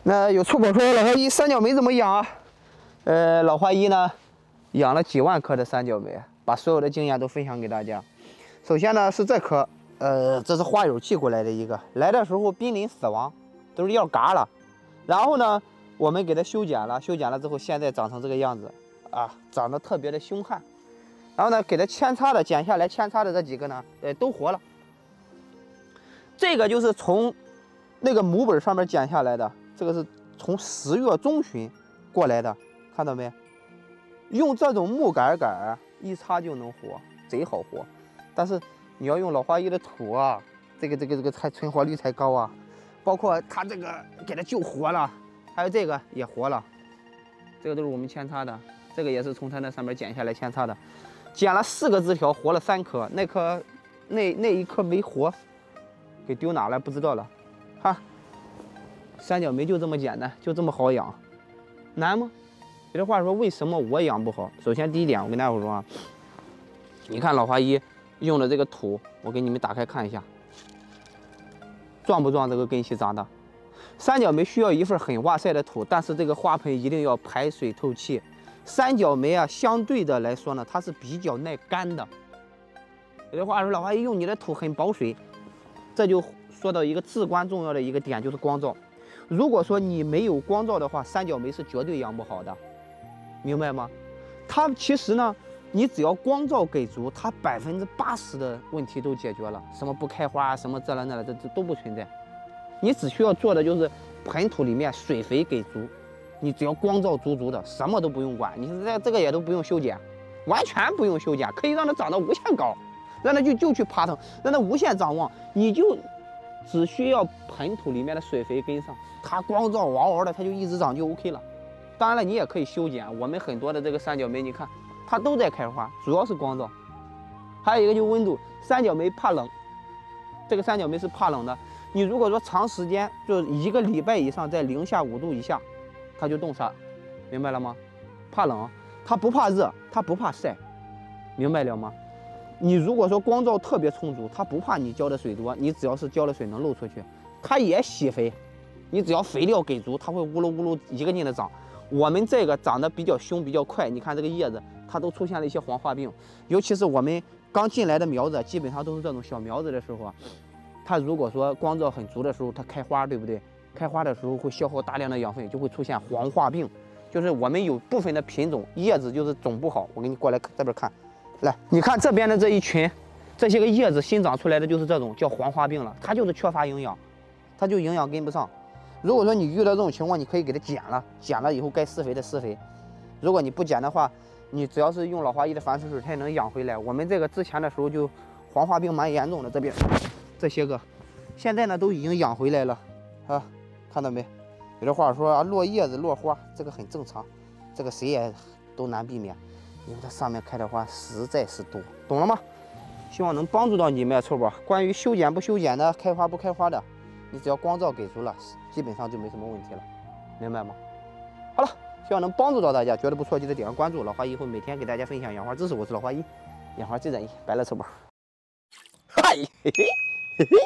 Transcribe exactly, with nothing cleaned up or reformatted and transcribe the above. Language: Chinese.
那有出口说老花一三角梅怎么养啊？呃，老花一呢养了几万棵的三角梅，把所有的经验都分享给大家。首先呢是这棵，呃，这是花友寄过来的一个，来的时候濒临死亡，都是要嘎了。然后呢，我们给它修剪了，修剪了之后，现在长成这个样子啊，长得特别的凶悍。然后呢，给它扦插的，剪下来扦插的这几个呢，呃，都活了。这个就是从那个母本上面剪下来的。这个是从十月中旬过来的，看到没？用这种木杆杆一插就能活，贼好活。但是你要用老花一的土啊，这个这个这个才存活率才高啊。包括它这个给它救活了，还有这个也活了，这个都是我们扦插的，这个也是从它那上面剪下来扦插的，剪了四个枝条，活了三颗，那颗那那一颗没活，给丢哪了不知道了，哈。三角梅就这么简单，就这么好养，难吗？有的话说，为什么我养不好？首先第一点，我跟大伙说啊，你看老花一用的这个土，我给你们打开看一下，壮不壮？这个根系长的。三角梅需要一份很哇塞的土，但是这个花盆一定要排水透气。三角梅啊，相对的来说呢，它是比较耐干的。有的话说，老花一用你的土很保水，这就说到一个至关重要的一个点，就是光照。如果说你没有光照的话，三角梅是绝对养不好的，明白吗？它其实呢，你只要光照给足，它百分之八十的问题都解决了，什么不开花，什么这了那了，这这都不存在。你只需要做的就是盆土里面水肥给足，你只要光照足足的，什么都不用管，你这这个也都不用修剪，完全不用修剪，可以让它长得无限高，让它就就去爬藤，让它无限长旺，你就只需要盆土里面的水肥跟上，它光照嗷嗷的，它就一直长就 OK 了。当然了，你也可以修剪，我们很多的这个三角梅，你看它都在开花，主要是光照。还有一个就是温度，三角梅怕冷，这个三角梅是怕冷的。你如果说长时间就一个礼拜以上在零下五度以下，它就冻杀，明白了吗？怕冷，它不怕热，它不怕晒，明白了吗？你如果说光照特别充足，它不怕你浇的水多，你只要是浇的水能漏出去，它也喜肥，你只要肥料给足，它会呜噜呜噜一个劲的长。我们这个长得比较凶比较快，你看这个叶子，它都出现了一些黄化病，尤其是我们刚进来的苗子，基本上都是这种小苗子的时候啊，它如果说光照很足的时候，它开花，对不对？开花的时候会消耗大量的养分，就会出现黄化病。就是我们有部分的品种叶子就是种不好，我给你过来这边看。来，你看这边的这一群，这些个叶子新长出来的就是这种叫黄花病了，它就是缺乏营养，它就营养跟不上。如果说你遇到这种情况，你可以给它剪了，剪了以后该施肥的施肥。如果你不剪的话，你只要是用老花一的凡士水，它也能养回来。我们这个之前的时候就黄花病蛮严重的，这边这些个，现在呢都已经养回来了啊，看到没？有的话说啊，落叶子落花，这个很正常，这个谁也都难避免。因为它上面开的花实在是多，懂了吗？希望能帮助到你们，臭宝。关于修剪不修剪的，开花不开花的，你只要光照给足了，基本上就没什么问题了，明白吗？好了，希望能帮助到大家，觉得不错记得点个关注。老花一会每天给大家分享养花知识，我是老花一，养花最专业，拜了，臭宝。嗨，嘿嘿嘿嘿。